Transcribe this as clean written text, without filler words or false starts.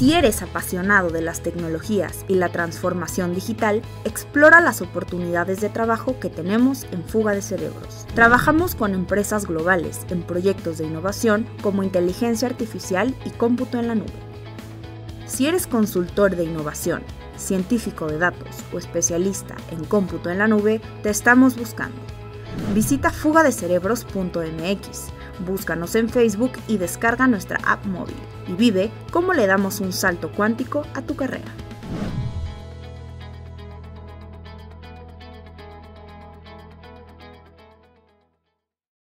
Si eres apasionado de las tecnologías y la transformación digital, explora las oportunidades de trabajo que tenemos en Fuga de Cerebros. Trabajamos con empresas globales en proyectos de innovación como inteligencia artificial y cómputo en la nube. Si eres consultor de innovación, científico de datos o especialista en cómputo en la nube, te estamos buscando. Visita fugadecerebros.mx, búscanos en Facebook y descarga nuestra app móvil y vive cómo le damos un salto cuántico a tu carrera.